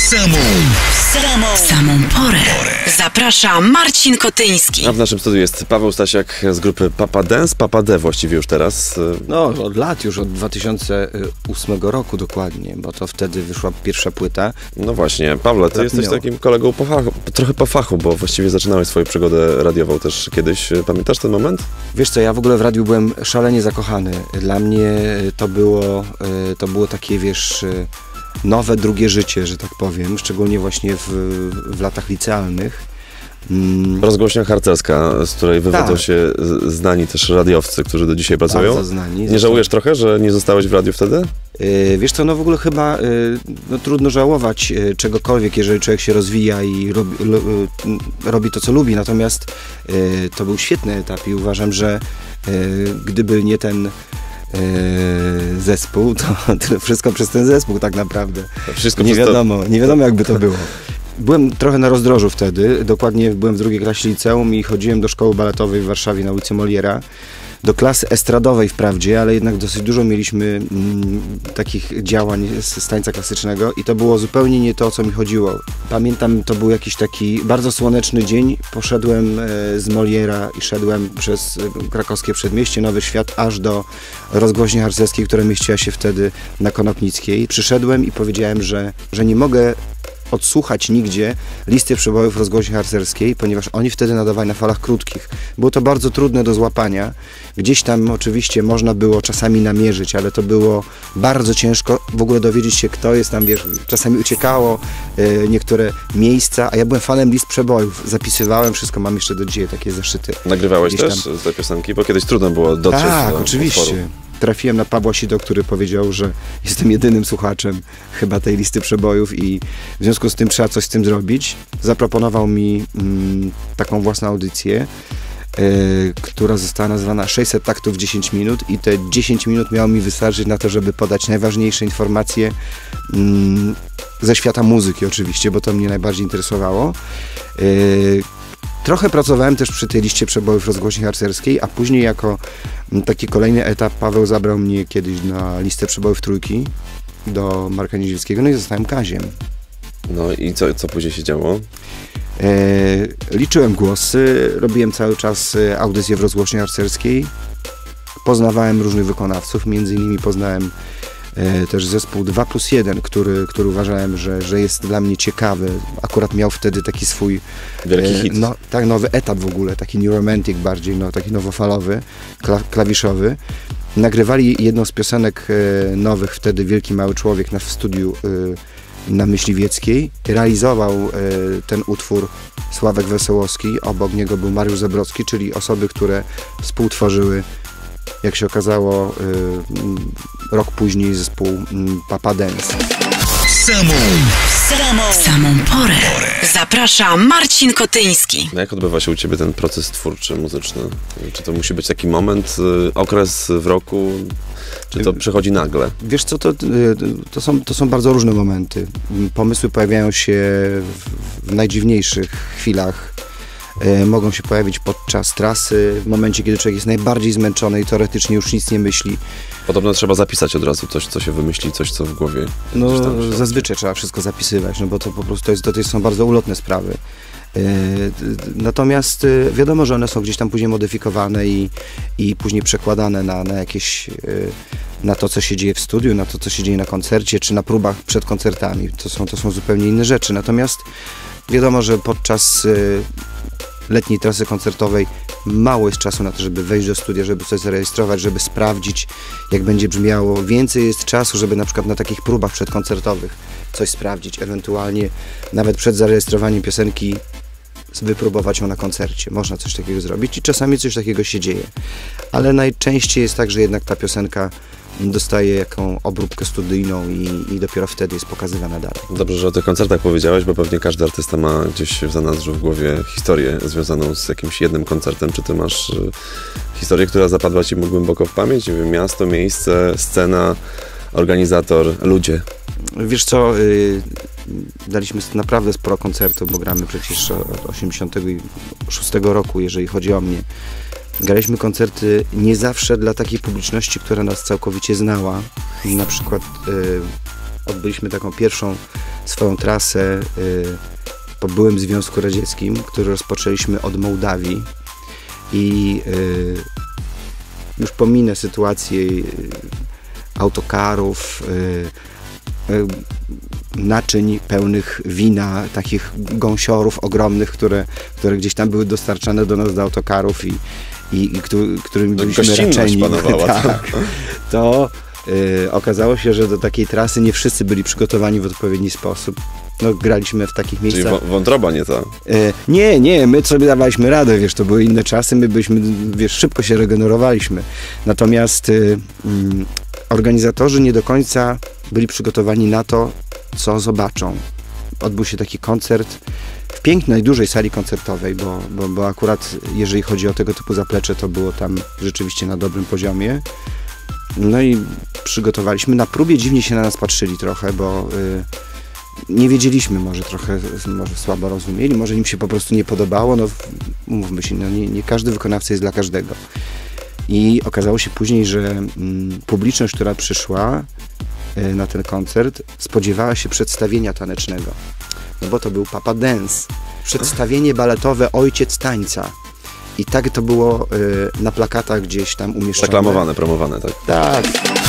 W samą porę. Zaprasza Marcin Kotyński. A w naszym studiu jest Paweł Stasiak z grupy Papa Dance, Papa D właściwie już teraz. No, od lat już, od 2008 roku dokładnie, bo to wtedy wyszła pierwsza płyta. No właśnie, Pawle, ty jesteś takim kolegą trochę po fachu, bo właściwie zaczynałeś swoją przygodę radiową też kiedyś. Pamiętasz ten moment? Wiesz co, ja w ogóle w radiu byłem szalenie zakochany. Dla mnie to było takie, wiesz, nowe, drugie życie, że tak powiem, szczególnie właśnie w latach licealnych. Rozgłośnia harcerska, z której wywodzą się znani też radiowcy, którzy do dzisiaj pracują. Bardzo znani. Nie żałujesz trochę, że nie zostałeś w radiu wtedy? Wiesz co, no w ogóle chyba trudno żałować czegokolwiek, jeżeli człowiek się rozwija i robi to, co lubi. Natomiast to był świetny etap i uważam, że gdyby nie ten zespół, to wszystko przez ten zespół tak naprawdę. Nie wiadomo jakby to było. Byłem trochę na rozdrożu wtedy, dokładnie byłem w drugiej klasie liceum i chodziłem do szkoły baletowej w Warszawie na ulicy Moliera, do klasy estradowej wprawdzie, ale jednak dosyć dużo mieliśmy takich działań z tańca klasycznego i to było zupełnie nie to, o co mi chodziło. Pamiętam, to był jakiś taki bardzo słoneczny dzień, poszedłem z Moliera i szedłem przez krakowskie przedmieście, Nowy Świat, aż do rozgłośni harcerskiej, która mieściła się wtedy na Konopnickiej. Przyszedłem i powiedziałem, że nie mogę odsłuchać nigdzie listy przebojów rozgłośni harcerskiej, ponieważ oni wtedy nadawali na falach krótkich. Było to bardzo trudne do złapania. Gdzieś tam oczywiście można było czasami namierzyć, ale to było bardzo ciężko w ogóle dowiedzieć się, kto jest tam, wiesz, czasami uciekało niektóre miejsca, a ja byłem fanem list przebojów. Zapisywałem wszystko, mam jeszcze do dzisiaj takie zeszyty. Nagrywałeś też te piosenki? Bo kiedyś trudno było dotrzeć do Tak, oczywiście. Utworu. Trafiłem na Pawła Sido, który powiedział, że jestem jedynym słuchaczem chyba tej listy przebojów i w związku z tym trzeba coś z tym zrobić. Zaproponował mi taką własną audycję, która została nazwana 600 taktów w 10 minut i te 10 minut miało mi wystarczyć na to, żeby podać najważniejsze informacje ze świata muzyki oczywiście, bo to mnie najbardziej interesowało. Trochę pracowałem też przy tej liście przebojów rozgłośni harcerskiej, a później jako taki kolejny etap Paweł zabrał mnie kiedyś na listę przebojów Trójki do Marka Niedźwieckiego, no i zostałem Kaziem. No i co później się działo? Liczyłem głosy, robiłem cały czas audycje w rozgłośni harcerskiej, poznawałem różnych wykonawców, między innymi poznałem też zespół 2+1, który uważałem, że jest dla mnie ciekawy. Akurat miał wtedy taki swój wielki hit. No, tak, nowy etap w ogóle, taki new romantic bardziej, no, taki nowofalowy, klawiszowy. Nagrywali jedną z piosenek nowych wtedy Wielki Mały Człowiek w studiu na Myśliwieckiej. Realizował ten utwór Sławek Wesołowski, obok niego był Mariusz Zabrocki, czyli osoby, które współtworzyły, jak się okazało, rok później zespół Papa Dance. W samą porę. Zaprasza Marcin Kotyński. Jak odbywa się u ciebie ten proces twórczy, muzyczny? Czy to musi być taki moment, okres w roku, czy to przychodzi nagle? Wiesz co, to są bardzo różne momenty. Pomysły pojawiają się w najdziwniejszych chwilach. Mogą się pojawić podczas trasy, w momencie, kiedy człowiek jest najbardziej zmęczony i teoretycznie już nic nie myśli. Podobno trzeba zapisać od razu coś, co się wymyśli, coś, co w głowie. No zazwyczaj trzeba wszystko zapisywać, no bo to po prostu to są bardzo ulotne sprawy. Natomiast wiadomo, że one są gdzieś tam później modyfikowane i później przekładane na jakieś, na to, co się dzieje w studiu, na to, co się dzieje na koncercie, czy na próbach przed koncertami. To są zupełnie inne rzeczy. Natomiast wiadomo, że podczas letniej trasy koncertowej mało jest czasu na to, żeby wejść do studia, żeby coś zarejestrować, żeby sprawdzić, jak będzie brzmiało. Więcej jest czasu, żeby na przykład na takich próbach przedkoncertowych coś sprawdzić, ewentualnie nawet przed zarejestrowaniem piosenki wypróbować ją na koncercie. Można coś takiego zrobić i czasami coś takiego się dzieje. Ale najczęściej jest tak, że jednak ta piosenka dostaje jaką obróbkę studyjną i dopiero wtedy jest pokazywana dalej. Dobrze, że o tych koncertach powiedziałeś, bo pewnie każdy artysta ma gdzieś w zanadrzu w głowie historię związaną z jakimś jednym koncertem. Czy ty masz historię, która zapadła ci głęboko w pamięć? Nie wiem, miasto, miejsce, scena, organizator, ludzie? Wiesz co, daliśmy naprawdę sporo koncertów, bo gramy przecież od 86 roku, jeżeli chodzi o mnie. Graliśmy koncerty nie zawsze dla takiej publiczności, która nas całkowicie znała. Na przykład odbyliśmy taką pierwszą swoją trasę po byłym Związku Radzieckim, który rozpoczęliśmy od Mołdawii i już pominę sytuację autokarów, naczyń pełnych wina, takich gąsiorów ogromnych, które gdzieś tam były dostarczane do nas do autokarów i którymi byliśmy raczeni. Tak, to okazało się, że do takiej trasy nie wszyscy byli przygotowani w odpowiedni sposób. No, graliśmy w takich miejscach. Czyli wątroba nie ta? Nie, my sobie dawaliśmy radę, wiesz, to były inne czasy, my byliśmy, wiesz, szybko się regenerowaliśmy. Natomiast organizatorzy nie do końca byli przygotowani na to, co zobaczą. Odbył się taki koncert w pięknej, dużej sali koncertowej, bo akurat jeżeli chodzi o tego typu zaplecze, to było tam rzeczywiście na dobrym poziomie. No i przygotowaliśmy. Na próbie dziwnie się na nas patrzyli trochę, bo nie wiedzieliśmy, może słabo rozumieli, może im się po prostu nie podobało. No, umówmy się, no nie każdy wykonawca jest dla każdego. I okazało się później, że publiczność, która przyszła na ten koncert, spodziewała się przedstawienia tanecznego. No bo to był Papa Dance. Przedstawienie baletowe Ojciec Tańca. I tak to było na plakatach gdzieś tam umieszczone. Reklamowane, promowane, tak? Tak.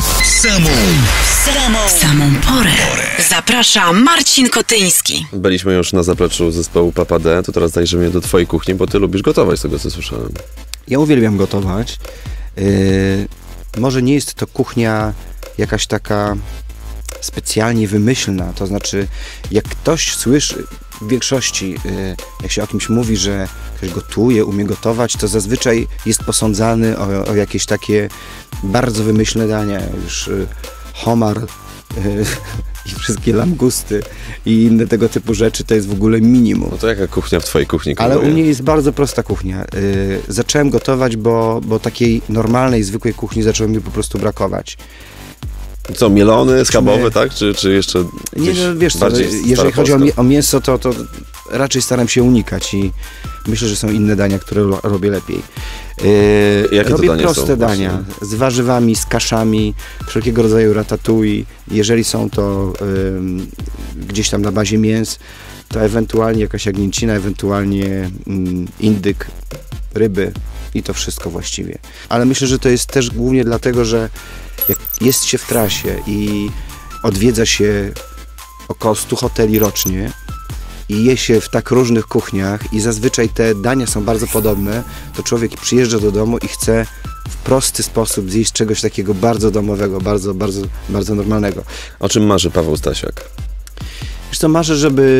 W samą porę zaprasza Marcin Kotyński. Byliśmy już na zapleczu zespołu Papa D, to teraz zajrzymy do twojej kuchni, bo ty lubisz gotować, z tego co słyszałem. Ja uwielbiam gotować. Może nie jest to kuchnia jakaś taka specjalnie wymyślna, to znaczy jak ktoś słyszy, w większości jak się o kimś mówi, że ktoś gotuje, umie gotować, to zazwyczaj jest posądzany o jakieś takie bardzo wymyślne dania, już homar i wszystkie langusty i inne tego typu rzeczy, to jest w ogóle minimum. No to jaka kuchnia w twojej kuchni? Ale u mnie jest bardzo prosta kuchnia. Zacząłem gotować, bo takiej normalnej, zwykłej kuchni zaczęło mi po prostu brakować. Co, mielony, schabowy, tak? Czy jeszcze nie, no, wiesz co, jeżeli chodzi o mięso, to raczej staram się unikać i myślę, że są inne dania, które robię lepiej. Robię proste dania z warzywami, z kaszami, wszelkiego rodzaju ratatouille. Jeżeli są to gdzieś tam na bazie mięs, to ewentualnie jakaś jagnięcina, ewentualnie indyk, ryby i to wszystko właściwie. Ale myślę, że to jest też głównie dlatego, że jak jest się w trasie i odwiedza się około 100 hoteli rocznie i je się w tak różnych kuchniach i zazwyczaj te dania są bardzo podobne, to człowiek przyjeżdża do domu i chce w prosty sposób zjeść czegoś takiego bardzo domowego, bardzo, bardzo, bardzo normalnego. O czym marzy Paweł Stasiak? Wiesz co, marzę,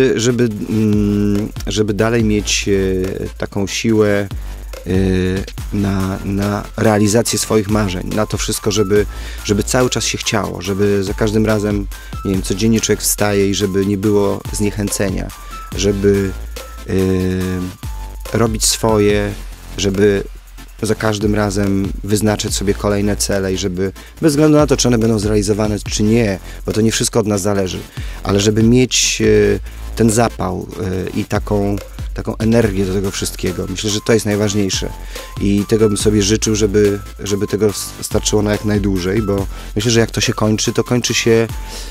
żeby dalej mieć taką siłę na realizację swoich marzeń, na to wszystko, żeby cały czas się chciało, żeby za każdym razem, nie wiem, codziennie człowiek wstaje i żeby nie było zniechęcenia, żeby robić swoje, żeby za każdym razem wyznaczać sobie kolejne cele i żeby, bez względu na to, czy one będą zrealizowane, czy nie, bo to nie wszystko od nas zależy, ale żeby mieć ten zapał i taką energię do tego wszystkiego. Myślę, że to jest najważniejsze i tego bym sobie życzył, żeby tego starczyło na jak najdłużej, bo myślę, że jak to się kończy, to kończy się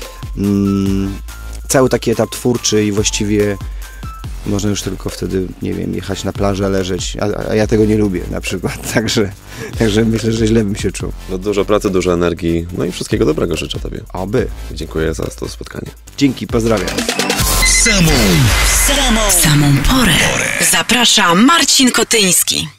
cały taki etap twórczy i właściwie można już tylko wtedy, nie wiem, jechać na plażę, leżeć, a ja tego nie lubię na przykład, także myślę, że źle bym się czuł. No, dużo pracy, dużo energii, no i wszystkiego dobrego życzę tobie. Oby. Dziękuję za to spotkanie. Dzięki, pozdrawiam. W samą porę zaprasza Marcin Kotyński.